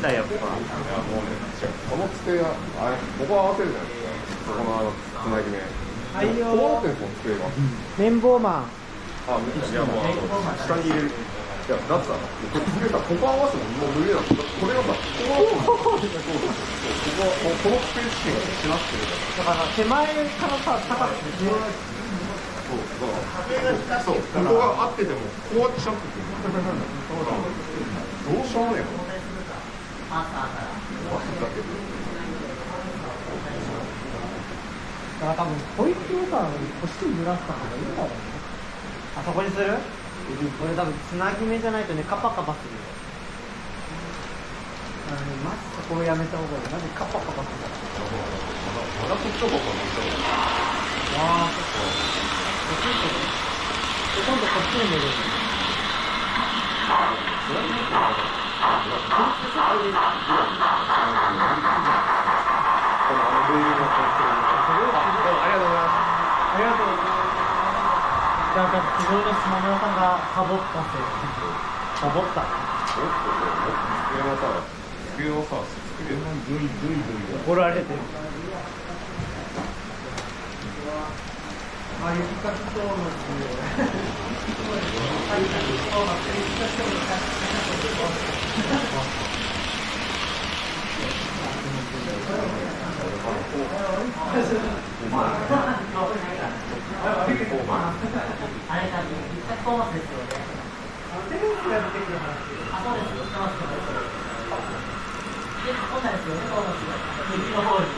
だやっぱ。 いやもうね、違う、このつけが、あれ、ここ合わせるじゃないですか、そこのつなぎ目。 はいよこうなってんですもん、つけが。 綿棒マン。 あ、いや、もう、下に入れる。いや、だってさ、こっちつけたら、ここ合わせてももう無理だもん。これがさ、ここ合わせても、このスペースしかしなくてるから。 だから手前からさ、高くてね。 そう、ここが合ってても、こうやってしゃってくる。どうしようもねえの。だけど。 だから多分こいつをさ、腰にずらした方がいいんだろうね。あそこにする？これ多分つなぎ目じゃないとね、カパカパするよ。マジそこをやめた方がいい。マジカパカパするから。 まだそっちの方がああ、そっか。今度こっちに寝る。ありがとうございます。じゃあ、すごいの島村さんがサボったせい。サボった。怒られてる。あ、雪かきそうなんですよ。あれだ、雪かきトーマスですよね。テレビが出てくる話。あ、そうです。知ってます。で、こんなんですよね、トーマスが。雪の方に。